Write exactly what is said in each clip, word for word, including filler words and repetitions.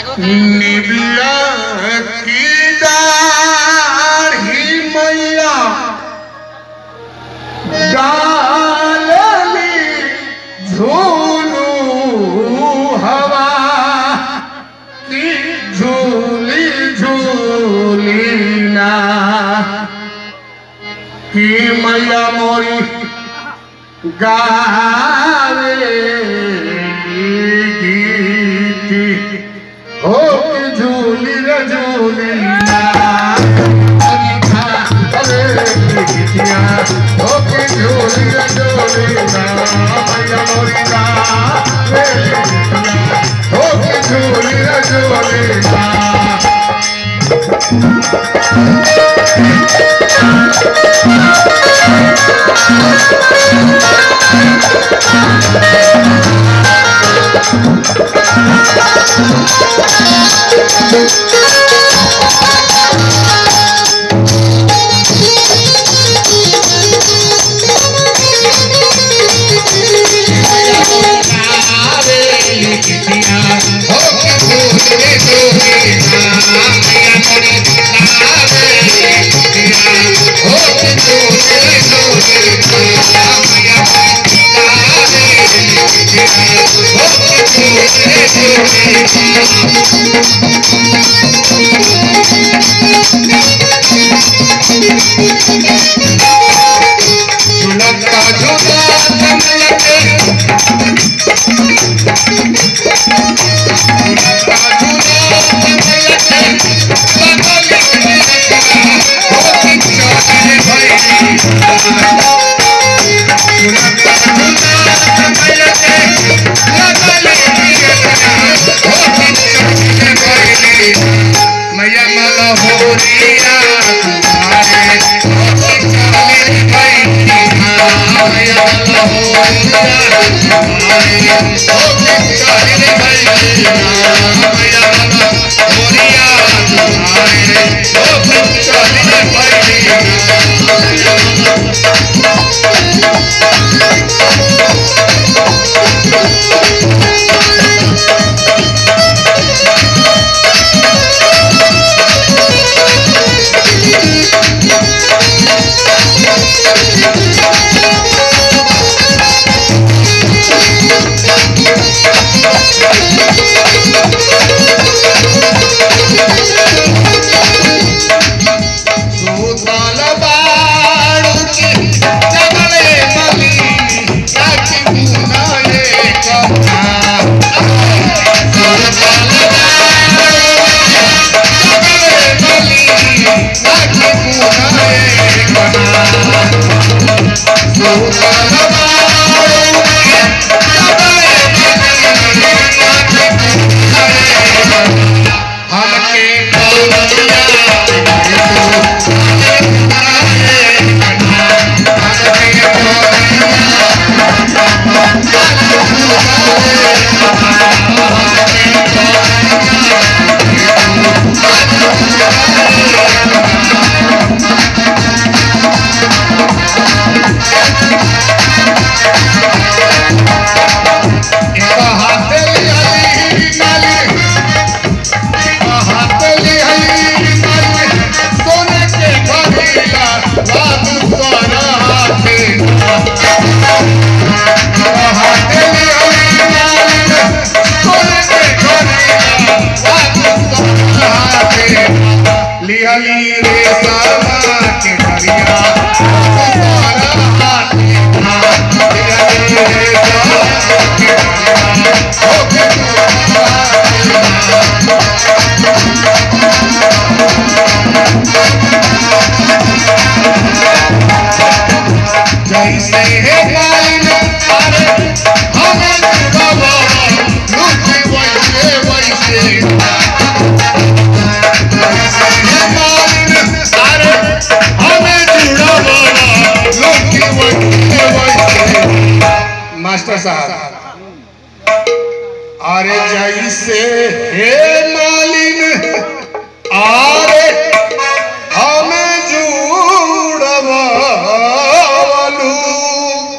निबिया की दाढ़ी मैया डालनी झूलू हवा की झूली झूली ना की मैया मोरी गावे गीती हो झूली रे झूली ना हो झूली रे झूली ना मैया मोरी गावे हो झूली रे झूली ना मास्टर साहब अरे जैसे हे मालिन आरे हमें जुड़वालू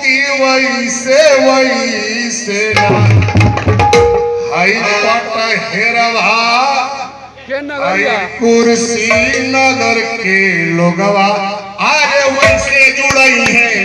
हेरवा कुर्सी नगर के लोगवा अरे वैसे जुड़ई है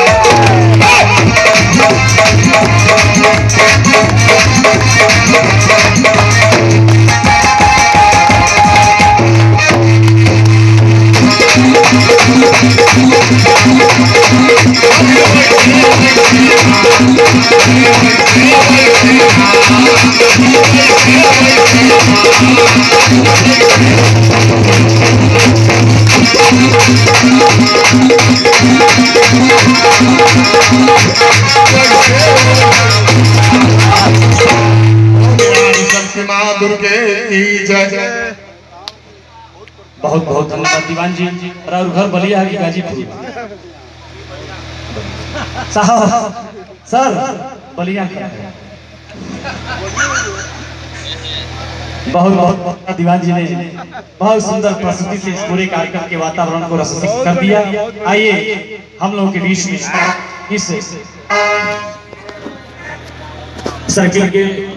दुर्गे की जय। बहुत बहुत धन्यवाद दीवान जी। और घर बलिया है गाजीपुर साहब सर बलिया बहुत बहुत दीवान जी ने बहुत सुंदर प्रस्तुति से इस पूरे कार्यक्रम के वातावरण को रसिक कर दिया। आइए हम लोगों के बीच में इस सर्किल के